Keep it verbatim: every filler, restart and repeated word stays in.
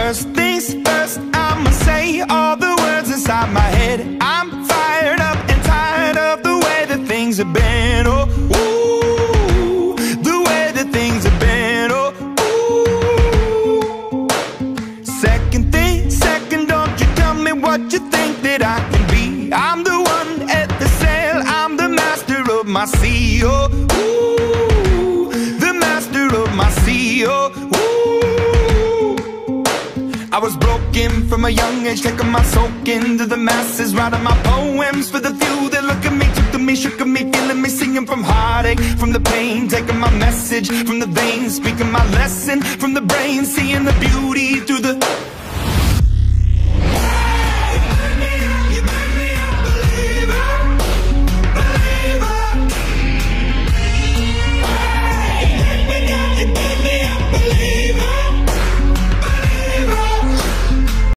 First things first, I'ma say all the words inside my head. I'm fired up and tired of the way that things have been. Oh, ooh, the way that things have been. Oh, ooh. Second thing, second, don't you tell me what you think that I can be. I'm the one at the sail, I'm the master of my sea. Oh, ooh, the master of my sea. Oh, ooh. I was broken from a young age, taking my soak into the masses, writing my poems for the few that look at me, took to me, shook at me, feeling me, singing from heartache, from the pain, taking my message from the veins, speaking my lesson from the brain, seeing the beauty